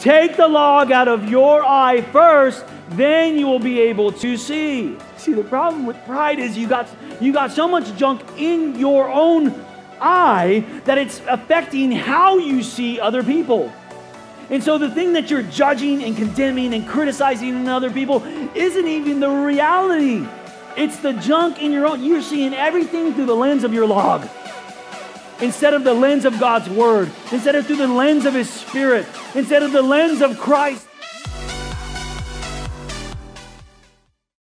Take the log out of your eye first, then you will be able to see. See, the problem with pride is you got so much junk in your own eye that it's affecting how you see other people. And so the thing that you're judging and condemning and criticizing in other people isn't even the reality. It's the junk in your own. You're seeing everything through the lens of your log instead of the lens of God's Word, instead of through the lens of His Spirit, instead of the lens of Christ.